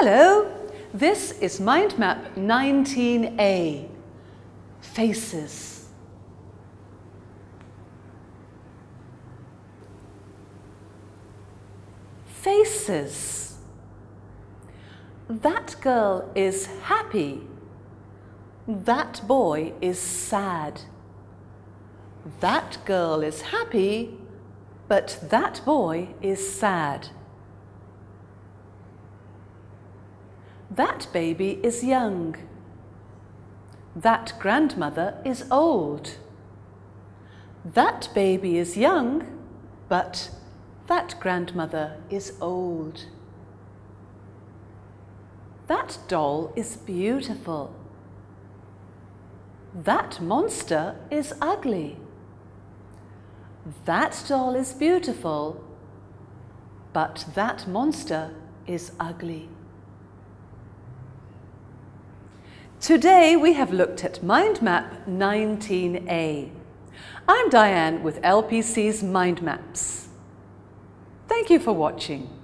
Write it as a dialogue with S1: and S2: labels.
S1: Hello, this is Mind Map 19A, Faces. Faces. That girl is happy. That boy is sad. That girl is happy, but that boy is sad. That baby is young. That grandmother is old. That baby is young, but that grandmother is old. That doll is beautiful. That monster is ugly. That doll is beautiful, but that monster is ugly. Today we have looked at Mind Map 19A. I'm Diane with LPC's Mind Maps. Thank you for watching.